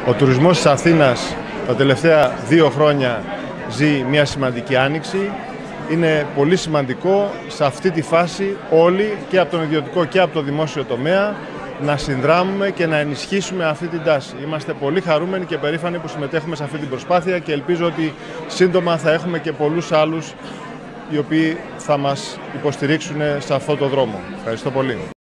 Ο τουρισμός της Αθήνας τα τελευταία 2 χρόνια ζει μια σημαντική άνοιξη. Είναι πολύ σημαντικό σε αυτή τη φάση όλοι, και από τον ιδιωτικό και από το δημόσιο τομέα, να συνδράμουμε και να ενισχύσουμε αυτή την τάση. Είμαστε πολύ χαρούμενοι και περήφανοι που συμμετέχουμε σε αυτή την προσπάθεια και ελπίζω ότι σύντομα θα έχουμε και πολλούς άλλους οι οποίοι θα μας υποστηρίξουν σε αυτό το δρόμο. Ευχαριστώ πολύ.